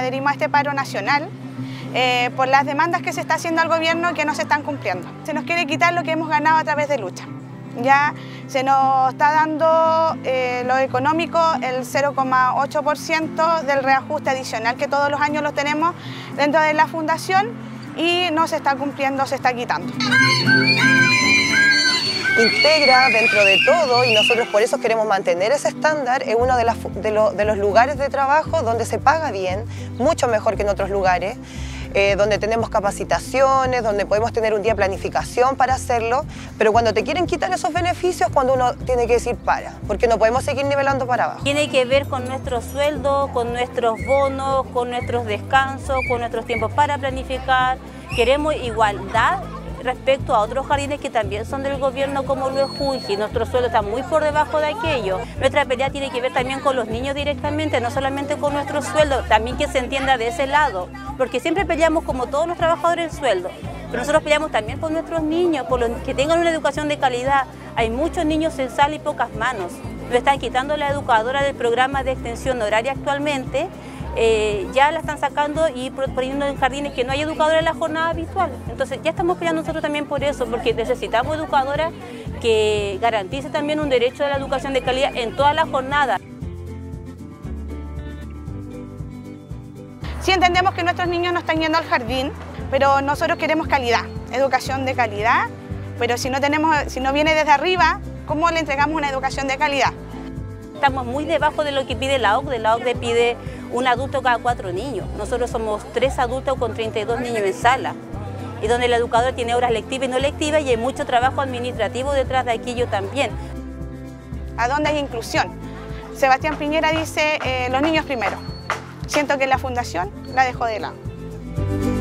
adherimos a este paro nacional por las demandas que se está haciendo al gobierno que no se están cumpliendo. Se nos quiere quitar lo que hemos ganado a través de lucha. Ya se nos está dando lo económico, el 0,8% del reajuste adicional que todos los años lo tenemos dentro de la fundación y no se está cumpliendo, se está quitando. Integra dentro de todo, y nosotros por eso queremos mantener ese estándar, es uno de los lugares de trabajo donde se paga bien, mucho mejor que en otros lugares, donde tenemos capacitaciones, donde podemos tener un día de planificación para hacerlo, pero cuando te quieren quitar esos beneficios, cuando uno tiene que decir para, porque no podemos seguir nivelando para abajo. Tiene que ver con nuestros sueldos, con nuestros bonos, con nuestros descansos, con nuestros tiempos para planificar. Queremos igualdad respecto a otros jardines que también son del gobierno como lo es Junji. Nuestro sueldo está muy por debajo de aquello. Nuestra pelea tiene que ver también con los niños directamente, no solamente con nuestro sueldo, también que se entienda de ese lado, porque siempre peleamos como todos los trabajadores el sueldo, pero nosotros peleamos también por nuestros niños, por los que tengan una educación de calidad. Hay muchos niños en sala y pocas manos. Nos están quitando la educadora del programa de extensión horaria actualmente. Ya la están sacando y poniendo en jardines que no hay educadora en la jornada habitual. Entonces ya estamos peleando nosotros también por eso, porque necesitamos educadoras que garantice también un derecho a la educación de calidad en toda la jornada. Sí entendemos que nuestros niños no están yendo al jardín, pero nosotros queremos calidad, educación de calidad, pero si no viene desde arriba, ¿cómo le entregamos una educación de calidad? Estamos muy debajo de lo que pide la OCDE. La OCDE pide un adulto cada 4 niños. Nosotros somos 3 adultos con 32 niños en sala, y donde la educadora tiene horas lectivas y no lectivas, y hay mucho trabajo administrativo detrás de aquello también. ¿A dónde hay inclusión? Sebastián Piñera dice los niños primero. Siento que la fundación la dejó de lado.